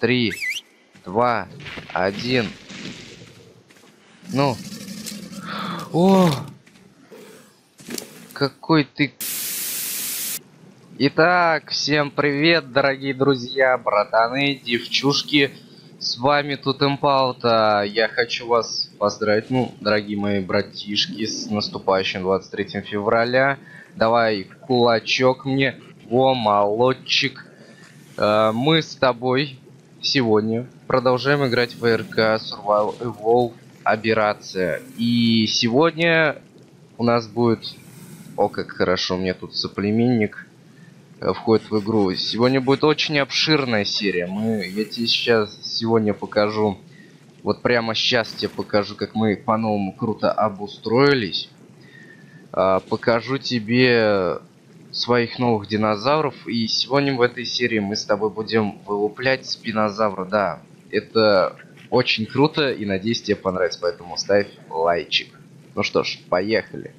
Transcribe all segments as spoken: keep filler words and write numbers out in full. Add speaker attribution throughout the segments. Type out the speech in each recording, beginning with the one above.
Speaker 1: три, два, один. Ну. О! Какой ты... Итак, всем привет, дорогие друзья, братаны, девчушки. С вами тут Импаута. Я хочу вас поздравить, ну, дорогие мои братишки, с наступающим двадцать третьим февраля. Давай кулачок мне. Во, молодчик. Э, мы с тобой сегодня продолжаем играть в АРК Survival Evolve Операция. И сегодня у нас будет... О, как хорошо, у меня тут соплеменник входит в игру. Сегодня будет очень обширная серия. Мы, я тебе сейчас сегодня покажу, вот прямо сейчас тебе покажу, как мы по-новому круто обустроились. А, покажу тебе своих новых динозавров. И сегодня в этой серии мы с тобой будем вылуплять спинозавра. Да, это очень круто и надеюсь тебе понравится, поэтому ставь лайчик. Ну что ж, поехали.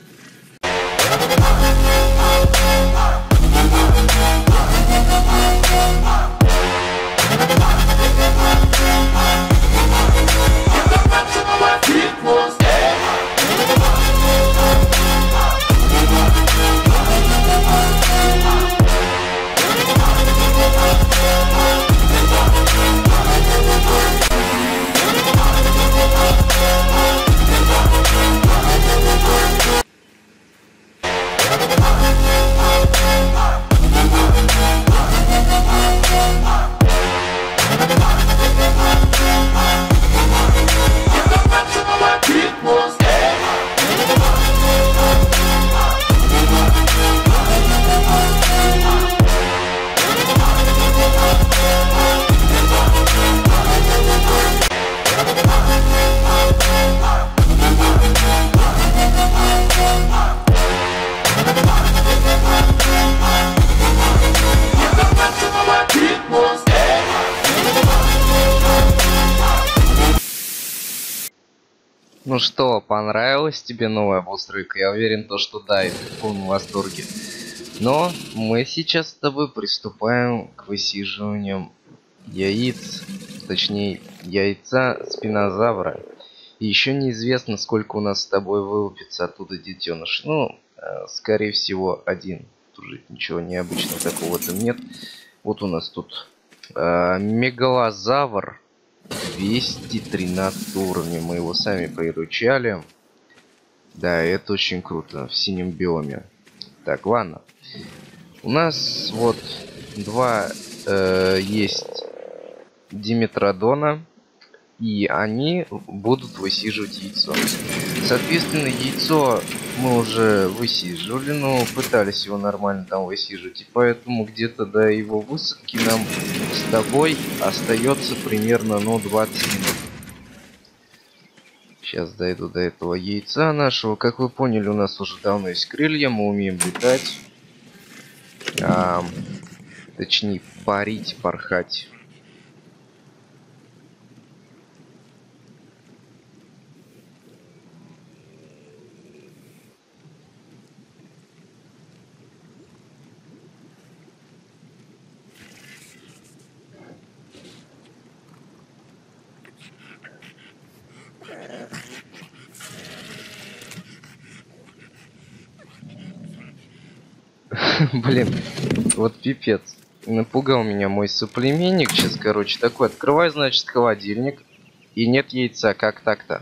Speaker 1: Ну что, понравилась тебе новая обустройка? Я уверен, то, что да, и ты в полном восторге. Но мы сейчас с тобой приступаем к высиживанию яиц, точнее, яйца спинозавра. И еще неизвестно, сколько у нас с тобой вылупится оттуда детеныш. Ну, э, скорее всего, один. Тут же ничего необычного такого там нет. Вот у нас тут э, мегалозавр. двести тринадцать уровня, мы его сами приручали. Да, это очень круто, в синем биоме. Так, ладно. У нас вот два э, есть диметродона, и они будут высиживать яйцо. Соответственно, яйцо мы уже высиживали, но пытались его нормально там высиживать, и поэтому где-то до его высадки нам с тобой остается примерно, ну, двадцать минут. Сейчас дойду до этого яйца нашего. Как вы поняли, у нас уже давно есть крылья, мы умеем летать, а, точнее парить, порхать. Блин, вот пипец. Напугал меня мой соплеменник. Сейчас, короче, такой. Открывай, значит, холодильник. И нет яйца. Как так-то?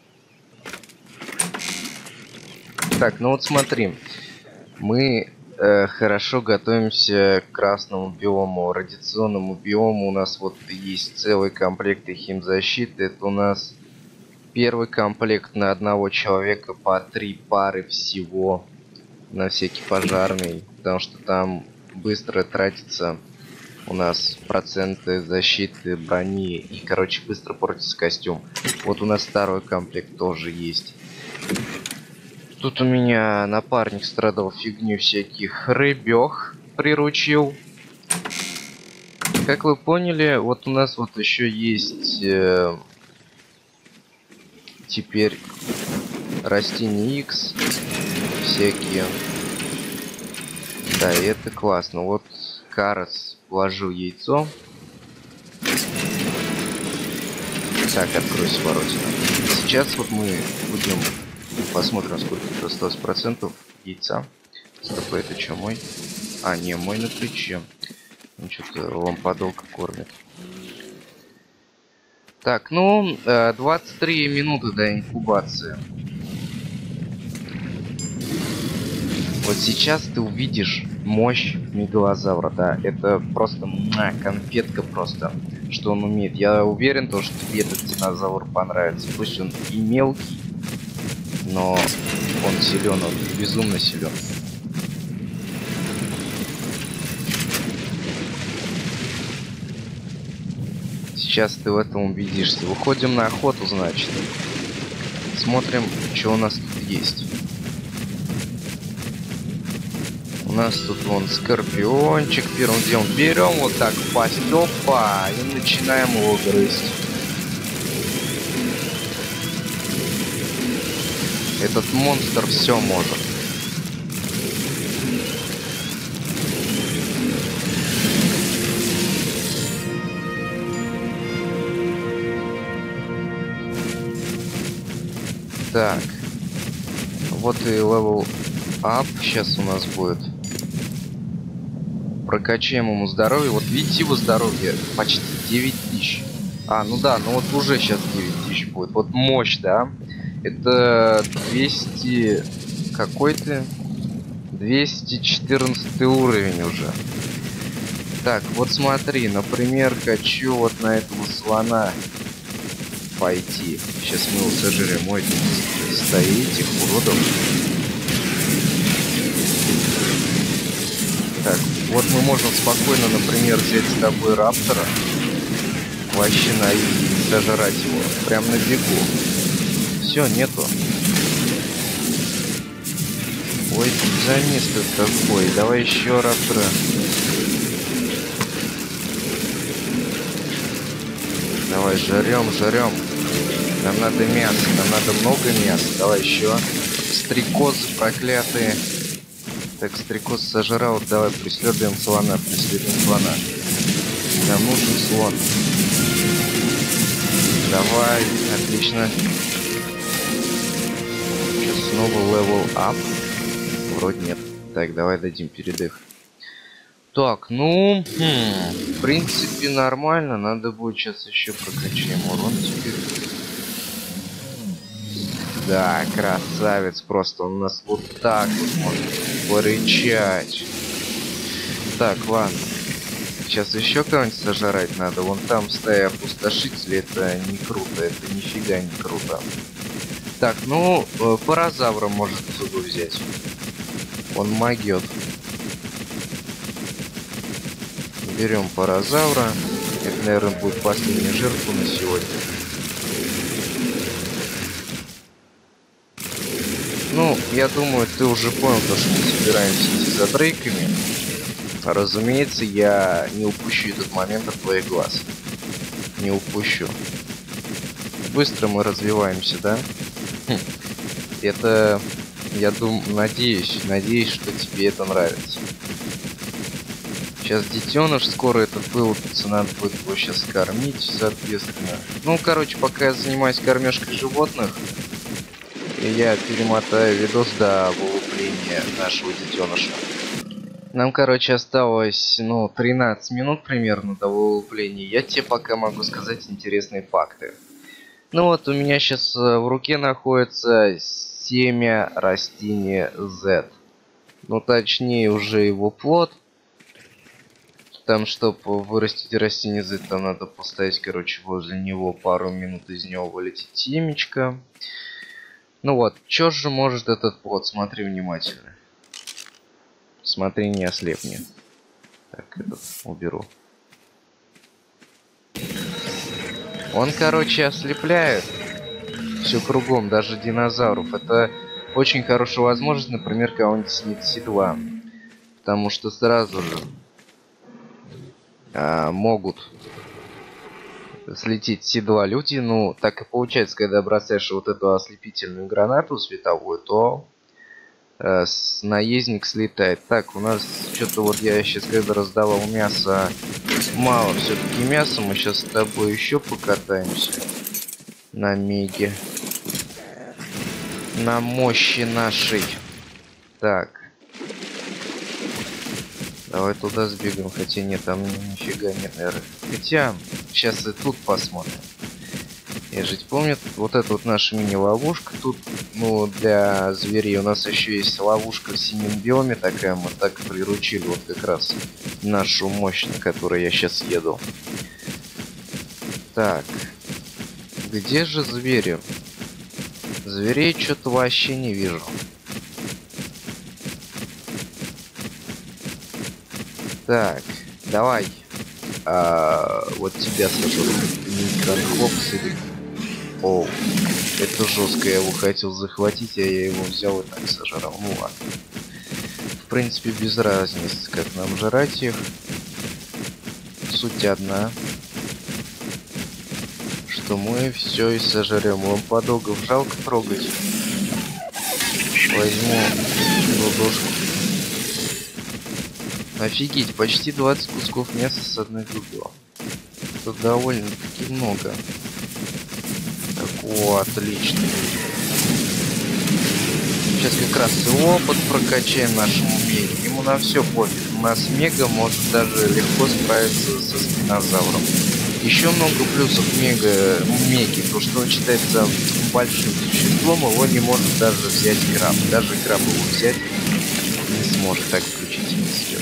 Speaker 1: Так, ну вот смотри. Мы э, хорошо готовимся к красному биому, радиационному биому. У нас вот есть целый комплект химзащиты. Это у нас первый комплект на одного человека по три пары всего. На всякий пожарный, потому что там быстро тратится у нас проценты защиты брони и, короче, быстро портится костюм. Вот у нас второй комплект тоже есть. Тут у меня напарник страдал фигню всяких рыбёх приручил. Как вы поняли, вот у нас вот еще есть э, теперь растения X всякие. Да, и это классно. Вот Карас вложил яйцо. Так, откройся, воротина. Сейчас вот мы будем посмотрим, сколько тут осталось процентов яйца. Стоп, это что, мой? А, не, мой на плече. Он что-то лампадолка кормит. Так, ну, двадцать три минуты до инкубации. Вот сейчас ты увидишь мощь мегалозавра, да, это просто муа, конфетка просто, что он умеет. Я уверен, то, что тебе этот динозавр понравится. Пусть он и мелкий, но он силен, он безумно силен. Сейчас ты в этом убедишься. Выходим на охоту, значит. Смотрим, что у нас тут есть. У нас тут вон скорпиончик. Первым делом берем вот так в пасть. Опа! И начинаем его грызть. Этот монстр все может. Так. Вот и левел ап сейчас у нас будет. Прокачаем ему здоровье. Вот видите, его здоровье почти девять тысяч. А, ну да, ну вот уже сейчас девять тысяч будет. Вот мощь, да? Это двести... Какой-то... двести четырнадцатый уровень уже. Так, вот смотри, например, хочу вот на этого слона пойти. Сейчас мы его сожрем. Ой, стоит этих уродов. Так, вот мы можем спокойно, например, взять с тобой раптора, вообще на и сожрать его, прям на бегу. Все, нету. Ой, замес-то какой. Давай еще раптора. Давай, жрем, жрем. Нам надо мясо, нам надо много мяса. Давай еще. Стрекозы проклятые. Так, стрекоз сожрал. Давай, преследуем слона, преследуем слона. Нам нужен слон. Давай, отлично. Сейчас снова левел ап. Вроде нет. Так, давай дадим передых. Так, ну, хм, в принципе, нормально. Надо будет сейчас еще прокачаем урон теперь. Да, красавец просто. Он у нас вот так вот может порычать. Так, ладно. Сейчас еще кого-нибудь сожрать надо. Вон там стая опустошителей. Это не круто. Это нифига не круто. Так, ну, э, паразавра может отсюда взять. Он могет. Берем паразавра. Это, наверное, будет последняя жертва на сегодня. Ну, я думаю, ты уже понял, то, что мы собираемся идти за дрейками. Разумеется, я не упущу этот момент от твоих глаз. Не упущу. Быстро мы развиваемся, да? Хм. Это, я думаю, надеюсь, надеюсь, что тебе это нравится. Сейчас детеныш скоро этот вылупится, надо будет его сейчас кормить, соответственно. Ну, короче, пока я занимаюсь кормежкой животных, я перемотаю видос до вылупления нашего детеныша. Нам, короче, осталось, ну, тринадцать минут примерно до вылупления. Я тебе пока могу сказать интересные факты. Ну вот, у меня сейчас в руке находится семя растения Z. Ну, точнее, уже его плод. Там, чтобы вырастить растение Z, там надо поставить, короче, возле него пару минут, из него вылетит семечко. Ну вот, что же может этот плод? Смотри внимательно. Смотри, не ослепни. Так, этот уберу. Он, короче, ослепляет все кругом, даже динозавров. Это очень хорошая возможность, например, кого-нибудь снять с седла. Потому что сразу же а, могут слететь с седла люди. Ну, так и получается, когда бросаешь вот эту ослепительную гранату световую, то э, с, наездник слетает. Так, у нас что-то вот я сейчас, когда раздавал мясо, мало все-таки мяса. Мы сейчас с тобой еще покатаемся. На меге. На мощи нашей. Так. Давай туда сбегаем. Хотя нет, там нифига нет, наверное. Хотя, сейчас и тут посмотрим. Я же помню, вот эта вот наша мини-ловушка. Тут, ну, для зверей у нас еще есть ловушка в синем биоме такая. Мы так приручили вот как раз нашу мощь, на которой я сейчас еду. Так. Где же звери? Зверей что-то вообще не вижу. Так, давай. А, вот тебя сажу. Микрохлопс или... Оу, это жестко. Я его хотел захватить, а я его взял и так сожрал. Ну ладно. В принципе, без разницы, как нам жрать их. Суть одна. Что мы все и сожрем. Лампадогов жалко трогать. Возьму ладошку. Офигеть, почти двадцать кусков мяса с одной губой. Это довольно-таки много. Так, о, отлично. Сейчас как раз и опыт прокачаем нашему меге. Ему на все пофиг. У нас мега может даже легко справиться со спинозавром. Еще много плюсов мега, меги, то что он считается большим существом, его не может даже взять краб. Даже краб его взять не сможет, так включительно съест.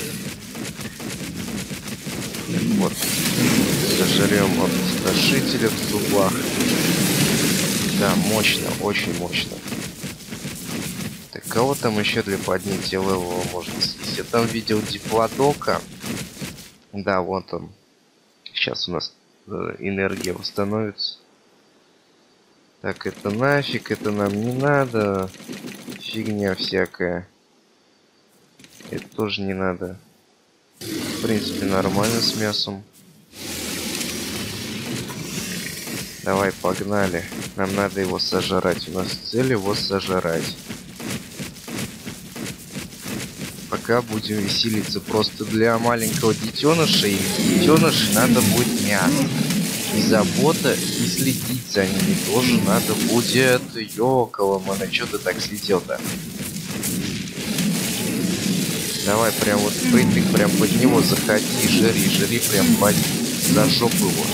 Speaker 1: Вот. Сожрем вот страшителя в зубах. Да, мощно, очень мощно. Так, кого там еще для поднятия левела можно съесть? Я там видел диплодока. Да, вот он. Сейчас у нас энергия восстановится. Так, это нафиг, это нам не надо. Фигня всякая. Это тоже не надо. В принципе, нормально с мясом. Давай, погнали. Нам надо его сожрать. У нас цель его сожрать. Пока будем веселиться. Просто для маленького детеныша и детенышей надо будет мясо. И забота, и следить за ними тоже надо будет. Ёкало, мана, чё ты так слетел-то? Давай прям вот прыгай, прям под него заходи, жри, жри, прям под за жопу его.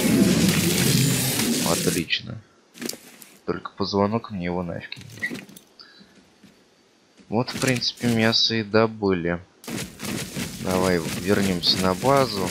Speaker 1: Отлично. Только позвонок мне его нафиг не нужен. Вот, в принципе, мясо и добыли. Давай вернемся на базу.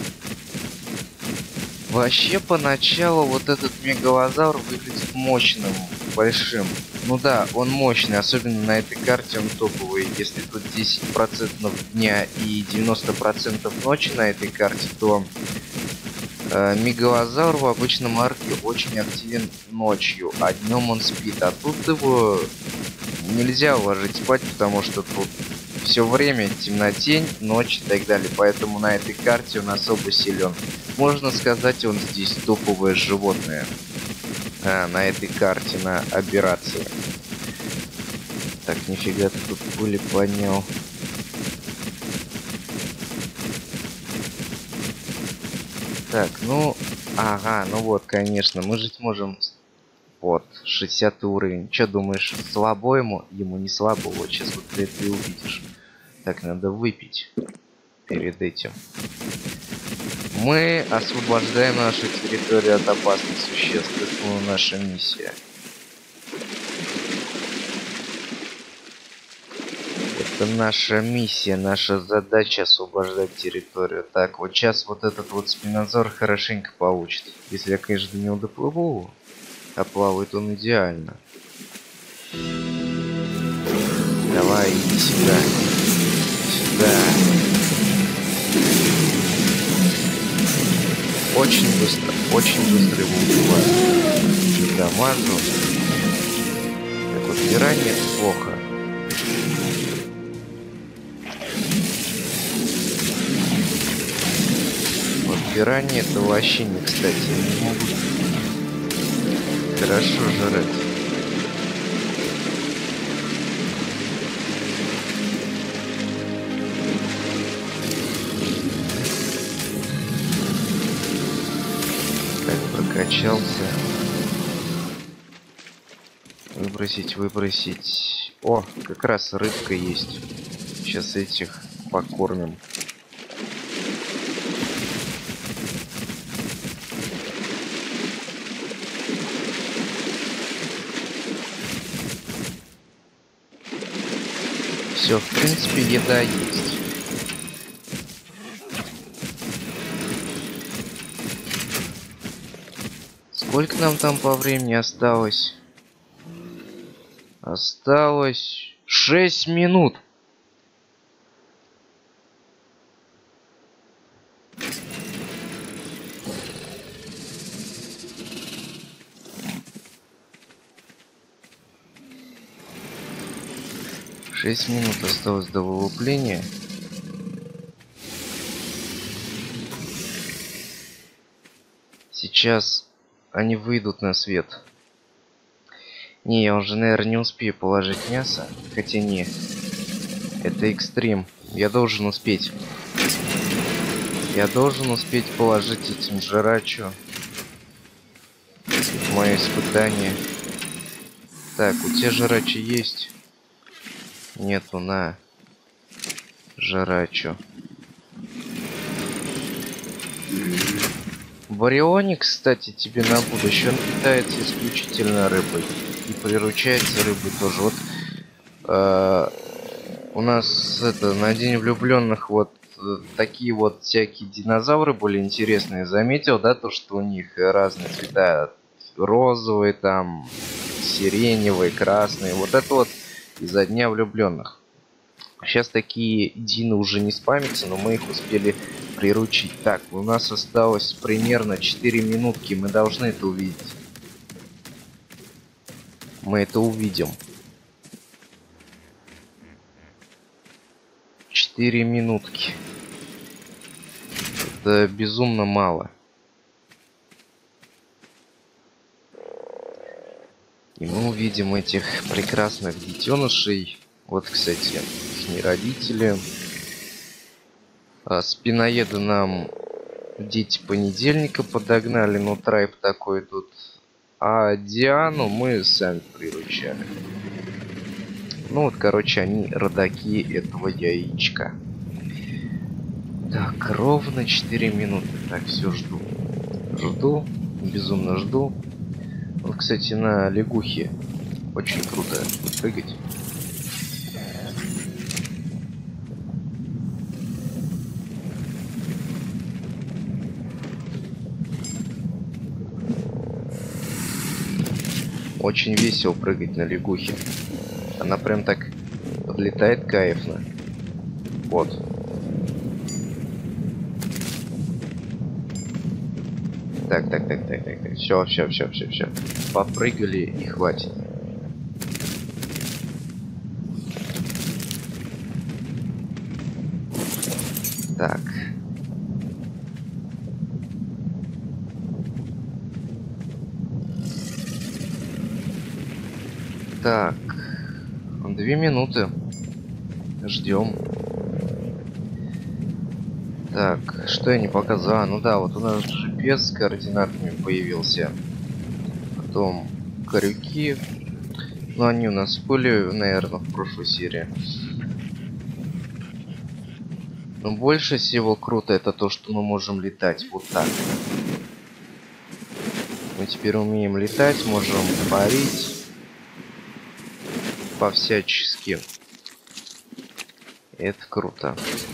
Speaker 1: Вообще, поначалу вот этот мегалозавр выглядит мощным, большим. Ну да, он мощный, особенно на этой карте он топовый. Если тут десять процентов дня и девяносто процентов ночи на этой карте, то э, мегалозавр в обычном арке очень активен ночью, а днем он спит. А тут его нельзя уложить спать, потому что тут все время темнотень, ночь и так далее. Поэтому на этой карте он особо силен. Можно сказать, он здесь топовое животное. А, на этой карте, на операции. Так, нифига ты тут пули поднял. Так, ну, ага, ну вот, конечно, мы жить можем. Вот, шестидесятый уровень. Че думаешь, слабо ему? Ему не слабо, вот сейчас вот ты это и увидишь. Так, надо выпить перед этим. Мы освобождаем нашу территорию от опасных существ. Это наша миссия. Это наша миссия, наша задача освобождать территорию. Так, вот сейчас вот этот вот спинозавр хорошенько получит. Если я, конечно, до него доплыву, а плавает он идеально. Давай, иди сюда. Сюда. Очень быстро, очень быстро его убиваю. Дамажу. Так вот, пиранья это плохо. Вот пиранья это вообще не кстати. Не могут хорошо жрать. Прокачался. Выбросить, выбросить. О, как раз рыбка есть. Сейчас этих покормим. Все, в принципе, еда есть. Сколько нам там по времени осталось? Осталось шесть минут. Шесть минут осталось до вылупления. Сейчас они выйдут на свет. Не, я уже, наверное, не успею положить мясо. Хотя не. Это экстрим. Я должен успеть. Я должен успеть положить этим жрачу. Мое испытание. Так, у тебя жрачи есть? Нету, на. Жрачу. Барионик, кстати, тебе на будущее. Он питается исключительно рыбой. И приручается рыбой тоже. Вот э, у нас это на День влюбленных вот э, такие вот всякие динозавры были интересные. Заметил, да, то, что у них разные цвета. Розовые, там, сиреневые, красные. Вот это вот из-за Дня влюбленных. Сейчас такие дины уже не спамятся, но мы их успели приручить. Так, у нас осталось примерно четыре минутки. Мы должны это увидеть. Мы это увидим. четыре минутки. Это безумно мало. И мы увидим этих прекрасных детенышей. Вот, кстати, их родители. А спиноеды нам дети понедельника подогнали, но трайп такой тут. А Диану мы сами приручали. Ну вот, короче, они родаки этого яичка. Так, ровно четыре минуты. Так, все, жду. Жду, безумно жду. Вот, кстати, на лягухе очень круто прыгать. Очень весело прыгать на лягухе. Она прям так подлетает кайфно. Вот. Так, так, так, так, так, так. Все, все, все, все, все. Попрыгали и хватит. Так. Так. Две минуты. Ждем. Так, что я не показал? А, ну да, вот у нас джи пи эс с координатами появился. Потом крюки. Ну, они у нас были, наверное, в прошлой серии. Но больше всего круто это то, что мы можем летать вот так. Мы теперь умеем летать, можем парить. По-всячески. Это круто.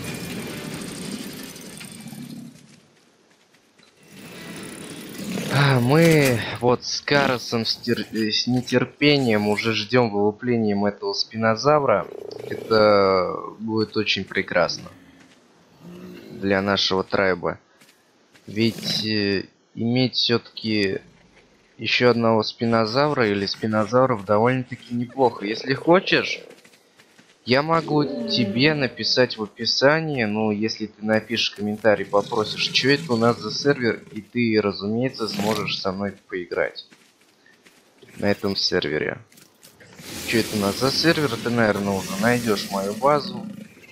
Speaker 1: Мы вот с Карасом с, тер... с нетерпением уже ждем вылуплением этого спинозавра. Это будет очень прекрасно для нашего трайба. Ведь э, иметь все-таки еще одного спинозавра или спинозавров довольно-таки неплохо. Если хочешь, я могу тебе написать в описании, ну, если ты напишешь комментарий, попросишь, что это у нас за сервер, и ты, разумеется, сможешь со мной поиграть на этом сервере. Что это у нас за сервер, ты, наверное, уже найдешь мою базу.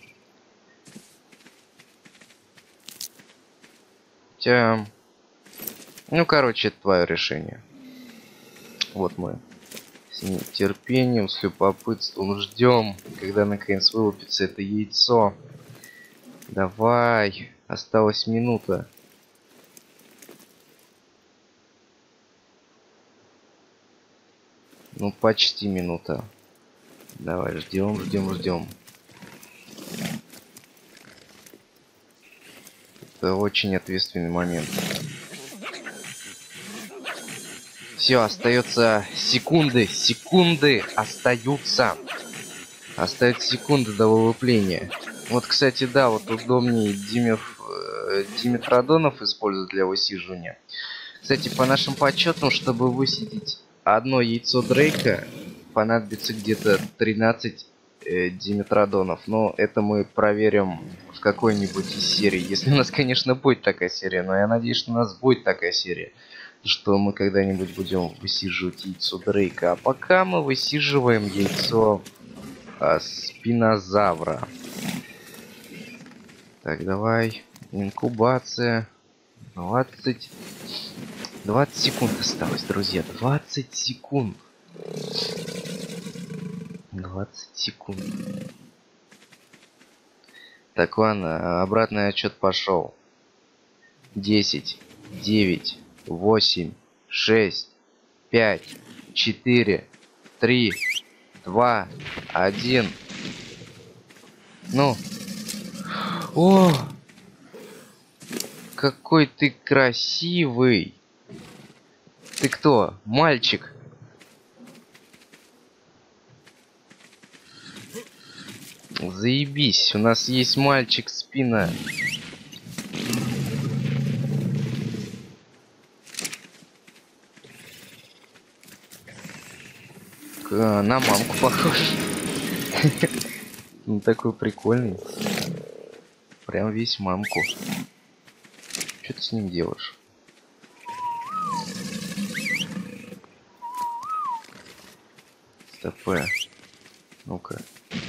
Speaker 1: Хотя, ну, короче, это твое решение. Вот мы. С нетерпением, с любопытством ждем, когда наконец вылупится это яйцо. Давай, осталась минута. Ну, почти минута. Давай, ждем, ждем, ждем. Это очень ответственный момент. Все, остается секунды, секунды остаются. Остаются секунды до вылупления. Вот, кстати, да, вот удобнее димев, э, диметродонов использовать для высиживания. Кстати, по нашим подсчетам, чтобы высидеть одно яйцо Дрейка, понадобится где-то тринадцать э, диметродонов. Но это мы проверим в какой-нибудь из серий. Если у нас, конечно, будет такая серия. Но я надеюсь, что у нас будет такая серия. Что мы когда-нибудь будем высиживать яйцо Дрейка. А пока мы высиживаем яйцо а, спинозавра. Так, давай. Инкубация. двадцать... двадцать секунд осталось, друзья. двадцать секунд. двадцать секунд. Так, ладно, обратный отчет пошел. десять, девять, восемь, шесть, пять, четыре, три, два, один. Ну. О! Какой ты красивый. Ты кто? Мальчик? Заебись, у нас есть мальчик спина. К, на мамку похож. Ну такой прикольный. Прям весь мамку. Что ты с ним делаешь? Стопэ. Ну-ка.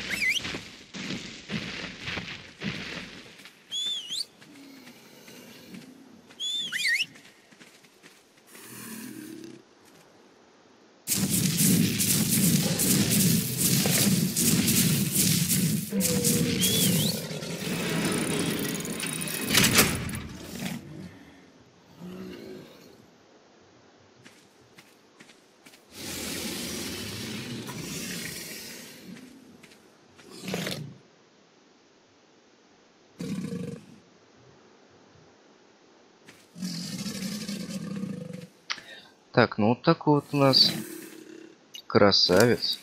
Speaker 1: Так, ну вот такой вот у нас красавец.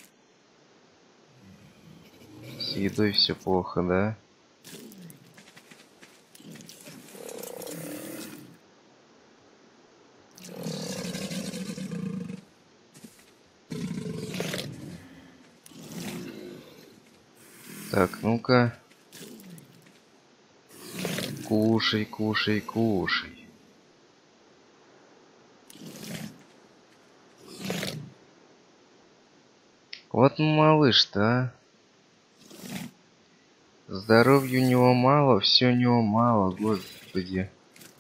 Speaker 1: С едой все плохо, да? Так, ну-ка. Кушай, кушай, кушай. Вот малыш-то, а. Здоровья у него мало, все у него мало, господи.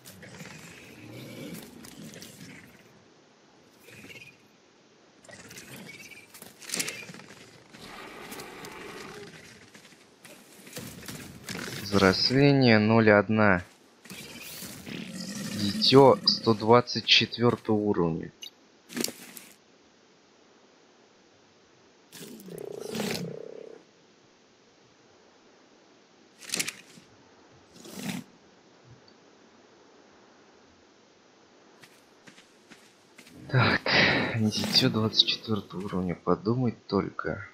Speaker 1: Взросление ноль один. Дитё сто двадцать четвёртого уровня. Так, дитё двадцать четвёртого уровня, подумать только.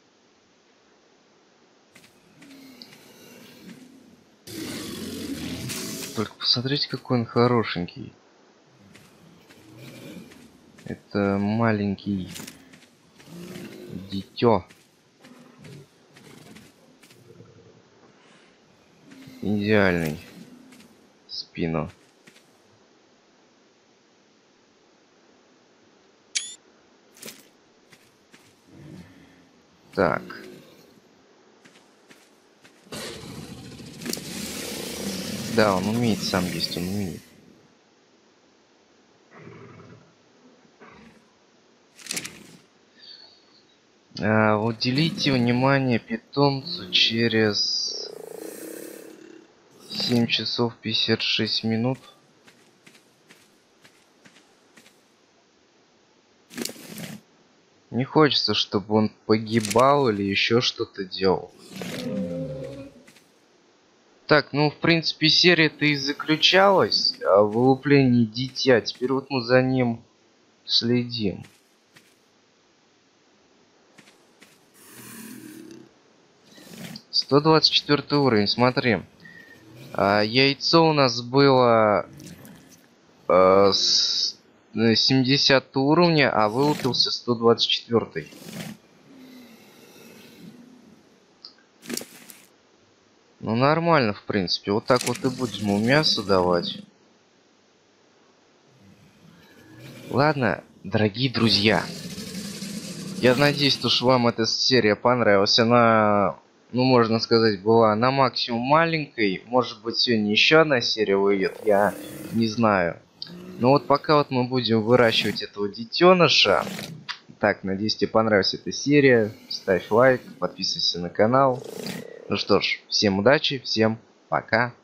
Speaker 1: Только посмотрите, какой он хорошенький. Это маленький дитё. Идеальный. Спину. Так. Да, он умеет сам есть, он умеет. А, уделите внимание питомцу через семь часов пятьдесят шесть минут. Не хочется, чтобы он погибал или еще что-то делал. Так, ну, в принципе, серия-то и заключалась в вылуплении дитя. Теперь вот мы за ним следим. сто двадцать четвёртый уровень, смотри. А, яйцо у нас было а, с семидесятого уровня, а вылупился сто двадцать четвёртый. Ну, нормально, в принципе. Вот так вот и будем ему мясо давать. Ладно, дорогие друзья. Я надеюсь, что вам эта серия понравилась. Она, ну, можно сказать, была на максимум маленькой. Может быть, сегодня еще одна серия выйдет, я не знаю. Но вот пока вот мы будем выращивать этого детеныша. Так, надеюсь, тебе понравилась эта серия. Ставь лайк, подписывайся на канал. Ну что ж, всем удачи, всем пока.